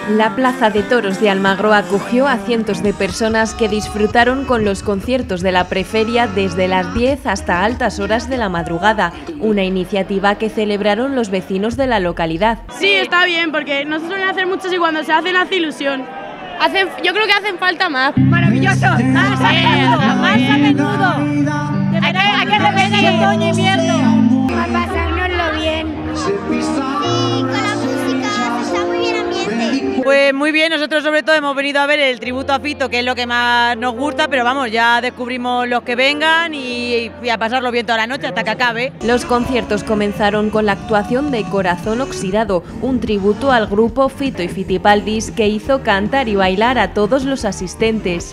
La Plaza de Toros de Almagro acogió a cientos de personas que disfrutaron con los conciertos de la preferia desde las 10 hasta altas horas de la madrugada, una iniciativa que celebraron los vecinos de la localidad. Sí, está bien, porque no se suelen hacer muchos y cuando se hacen hace ilusión. Yo creo que hacen falta más. ¡Maravilloso! ¡Más a menudo! Hay que repetir otoño e invierno. A pasárnoslo bien. Sí, con la música está muy bien ambiente. Pues muy bien, nosotros sobre todo hemos venido a ver el tributo a Fito, que es lo que más nos gusta, pero vamos, ya descubrimos los que vengan y a pasarlo bien toda la noche hasta que acabe. Los conciertos comenzaron con la actuación de Corazón Oxidado, un tributo al grupo Fito y Fitipaldis que hizo cantar y bailar a todos los asistentes.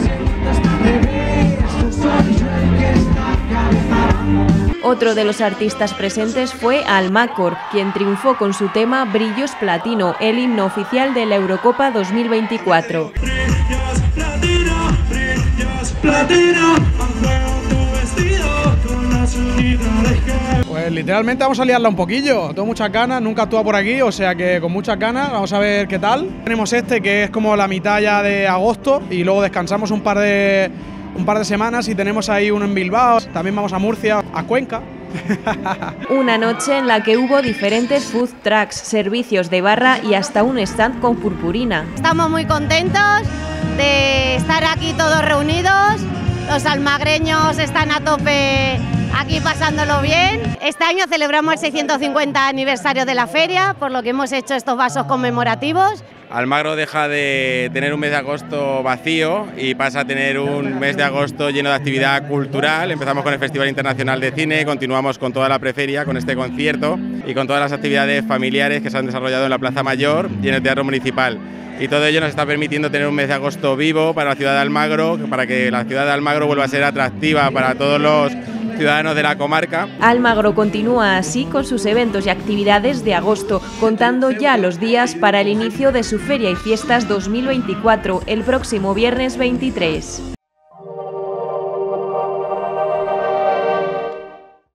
Otro de los artistas presentes fue Almacor, quien triunfó con su tema Brillos Platino, el himno oficial de la Eurocopa 2024. Pues literalmente vamos a liarla un poquillo, tengo muchas ganas, nunca he actuado por aquí, o sea que con muchas ganas, vamos a ver qué tal. Tenemos este que es como la mitad ya de agosto y luego descansamos un par de semanas y tenemos ahí uno en Bilbao, también vamos a Murcia, a Cuenca. Una noche en la que hubo diferentes food trucks, servicios de barra y hasta un stand con purpurina. Estamos muy contentos de estar aquí todos reunidos, los almagreños están a tope aquí pasándolo bien. Este año celebramos el 650 aniversario de la feria, por lo que hemos hecho estos vasos conmemorativos. Almagro deja de tener un mes de agosto vacío y pasa a tener un mes de agosto lleno de actividad cultural. Empezamos con el Festival Internacional de Cine, continuamos con toda la preferia, con este concierto y con todas las actividades familiares que se han desarrollado en la Plaza Mayor y en el Teatro Municipal. Y todo ello nos está permitiendo tener un mes de agosto vivo para la ciudad de Almagro, para que la ciudad de Almagro vuelva a ser atractiva para todos los ciudadanos de la comarca. Almagro continúa así con sus eventos y actividades de agosto, contando ya los días para el inicio de su Feria y Fiestas 2024, el próximo viernes 23.